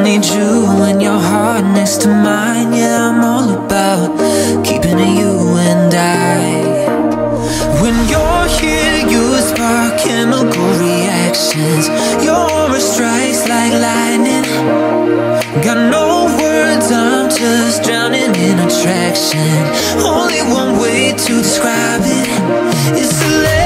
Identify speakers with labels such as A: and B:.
A: need you and your heart next to mine. Yeah, I'm all about keeping it you and I. When you're here, you spark chemical reactions. Your aura strikes like lightning. Got no words, I'm just drowning in attraction. Only one way to describe it is to let